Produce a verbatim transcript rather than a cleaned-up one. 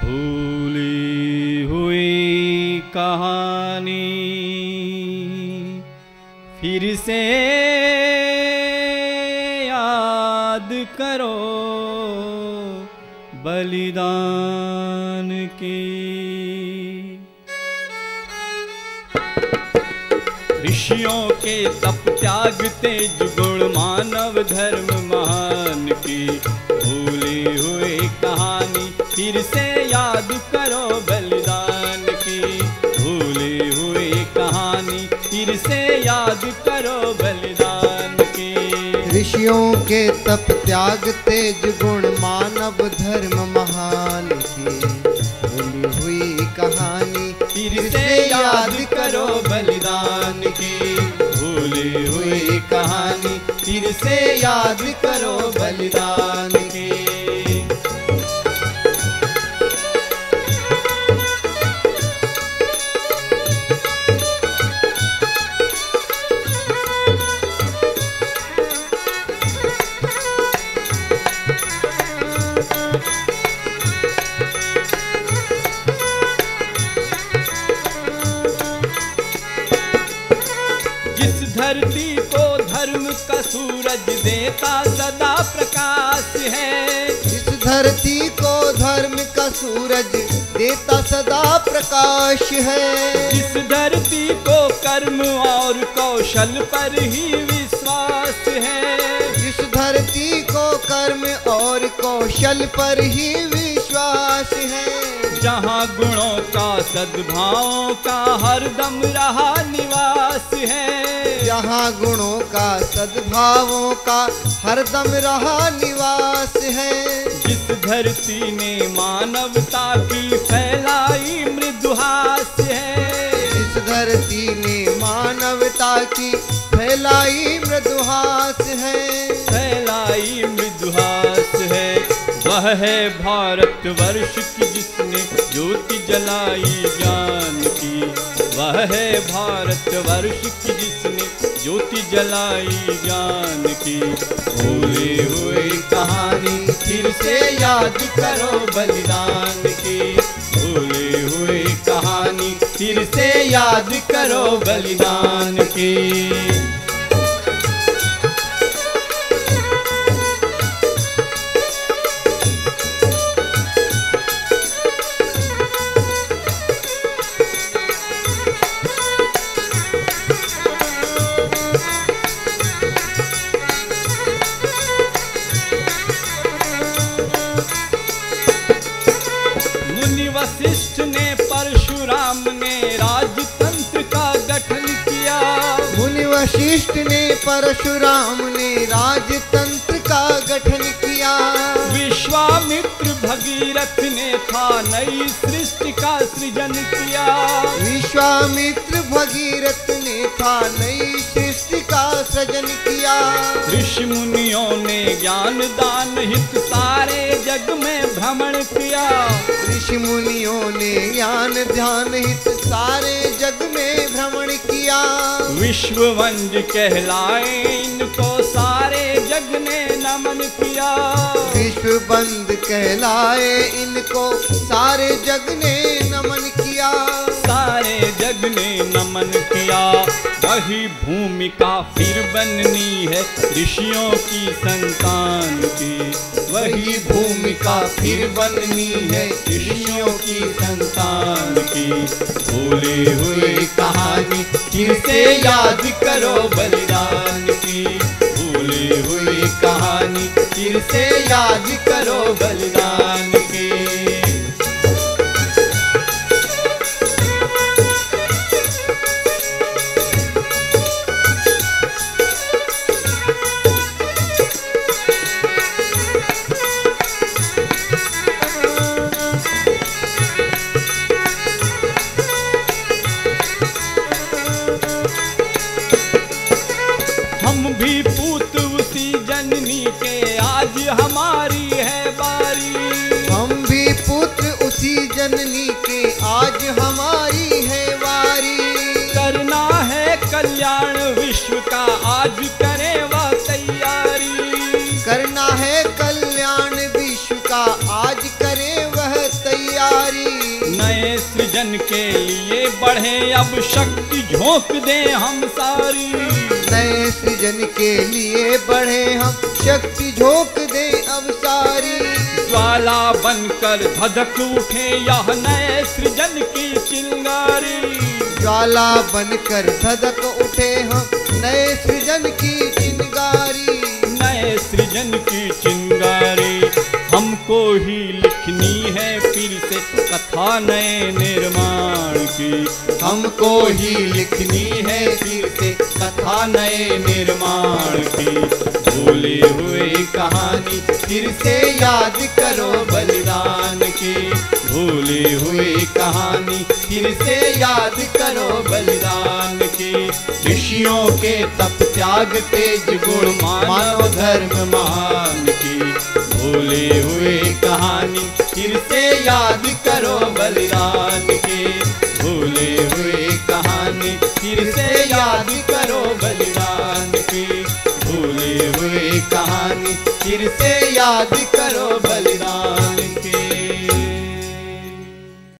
भूली हुई कहानी फिर से याद करो बलिदान की। ऋषियों के तप त्याग तेज गुण मानव धर्म महान की। भूली हुई कहानी फिर से याद करो बलिदान की। भूली हुई कहानी फिर से याद करो बलिदान की। ऋषियों के तप त्याग तेज गुण मानव धर्म महान की। भूली हुई कहानी फिर से याद करो बलिदान की। भूली हुई कहानी फिर से याद करो बलिदान की। धरती को धर्म का सूरज देता सदा प्रकाश है। इस धरती को धर्म का सूरज देता सदा प्रकाश है। इस धरती को कर्म और कौशल पर ही विश्वास है। इस धरती को कर्म और कौशल पर ही विश्वास है। जहाँ गुणों का सद्भावों का हरदम रहा निवास है। जहाँ गुणों का सद्भावों का हरदम रहा निवास है। जिस धरती ने मानवता की फैलाई मृदुहास है। इस धरती ने मानवता की फैलाई मृदुहास है। फैलाई मृदुहास है। वह है भारत वर्ष की जिसने ज्योति जलाई ज्ञान की। वह है भारत वर्ष की जिसने ज्योति जलाई ज्ञान की। भूली हुई कहानी फिर से याद करो बलिदान की। भूली हुई कहानी फिर से याद करो बलिदान की। वशिष्ठ ने परशुराम ने राजतंत्र का गठन किया। मुनि वशिष्ठ ने परशुराम ने राजतंत्र का गठन किया। विश्वामित्र भगीरथ ने था नई सृष्टि का सृजन किया। विश्वामित्र भगीरथ ने था नई सृष्टि का सृजन किया। ऋषि मुनियों ने ज्ञान दान हित सारे जग में भ्रमण किया। ऋषि मुनियों ने ज्ञान ध्यान हित सारे जग में भ्रमण किया। विश्व वंज कहलाए इनको सारे जग ने नमन किया। विश्व बंद कहलाए इनको सारे जग ने नमन किया। सारे जग ने नमन किया। वही भूमिका फिर बननी है ऋषियों की संतान की। वही भूमिका फिर बननी है ऋषियों की संतान की। भूली हुई कहानी फिर से याद करो बलिदान की। भूली हुई कहानी फिर से याद करो बलिदान की। हम भी पूत उसी जननी के आज हमारी है बारी। हम भी पुत्र उसी जननी के आज हमारी है वारी। करना है कल्याण विश्व का आज करें वह तैयारी। करना है कल्याण विश्व का आज करें वह तैयारी। प्यारी। नए सृजन के लिए बढ़े अब शक्ति झोंक दे हम सारी। नए सृजन के लिए बढ़े हम शक्ति झोंक दे अब सारी। ज्वाला बनकर धधक उठे यह नए सृजन की चिंगारी। ज्वाला बनकर धधक उठे हम नए सृजन की चिंगारी। नए सृजन की चिंगारी हमको ही लिखनी है फिर से कथा नए निर्माण की। हमको ही लिखनी है फिर से कथा नए निर्माण की। भूले हुए कहानी फिर से याद करो बलिदान की। भूले हुए कहानी फिर से याद करो बलिदान की। ऋषियों के तप त्याग तेज गुण मानव धर्म महान की। भूले हुए कहानी फिर से याद करो बलिदान की। भूले हुए कहानी फिर से याद करो बलिदान की। भूले हुए कहानी फिर से याद करो बलिदान।